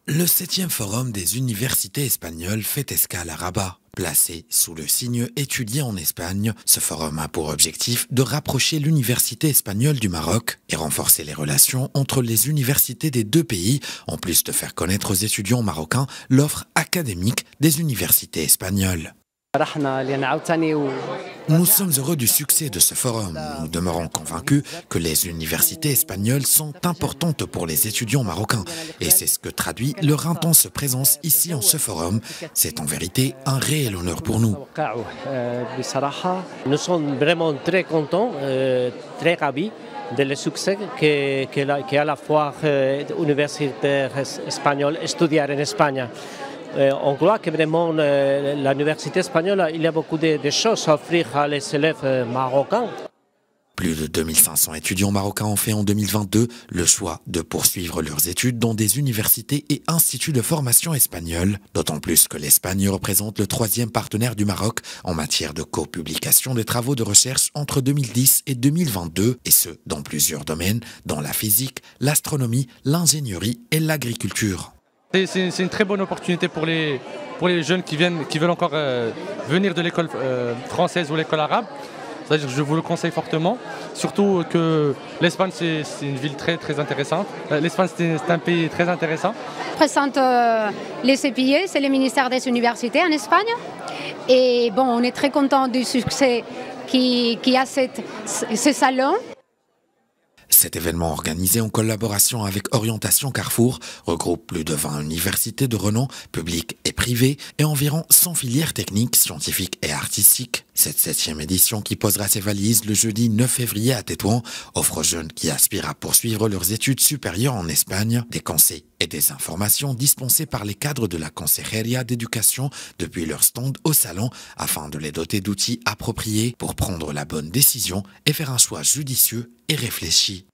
Le 7e forum des universités espagnoles fait escale à Rabat. Placé sous le signe étudié en Espagne, ce forum a pour objectif de rapprocher l'université espagnole du Maroc et renforcer les relations entre les universités des deux pays, en plus de faire connaître aux étudiants marocains l'offre académique des universités espagnoles. Nous sommes heureux du succès de ce forum. Nous demeurons convaincus que les universités espagnoles sont importantes pour les étudiants marocains. Et c'est ce que traduit leur intense présence ici en ce forum. C'est en vérité un réel honneur pour nous. Nous sommes vraiment très contents, très ravis de le succès qu'a la foire universitaire espagnole Estudiar en Espagne. On croit que vraiment l'université espagnole, il y a beaucoup de choses à offrir à les élèves marocains. Plus de 2500 étudiants marocains ont fait en 2022 le choix de poursuivre leurs études dans des universités et instituts de formation espagnols, d'autant plus que l'Espagne représente le 3e partenaire du Maroc en matière de copublication des travaux de recherche entre 2010 et 2022, et ce, dans plusieurs domaines, dans la physique, l'astronomie, l'ingénierie et l'agriculture. C'est une très bonne opportunité pour les jeunes qui veulent encore venir de l'école française ou l'école arabe. C'est-à-dire que je vous le conseille fortement, surtout que l'Espagne c'est une ville très intéressante. L'Espagne c'est un pays très intéressant. Je présente les CPIE, c'est le ministère des universités en Espagne. Et bon, on est très content du succès qui a ce salon. Cet événement organisé en collaboration avec Orientation Carrefour regroupe plus de 20 universités de renom, publiques et privées, et environ 100 filières techniques, scientifiques et artistiques. Cette 7e édition, qui posera ses valises le jeudi 9 février à Tétouan, offre aux jeunes qui aspirent à poursuivre leurs études supérieures en Espagne des conseils et des informations dispensées par les cadres de la Consejería d'éducation depuis leur stand au salon, afin de les doter d'outils appropriés pour prendre la bonne décision et faire un choix judicieux et réfléchi.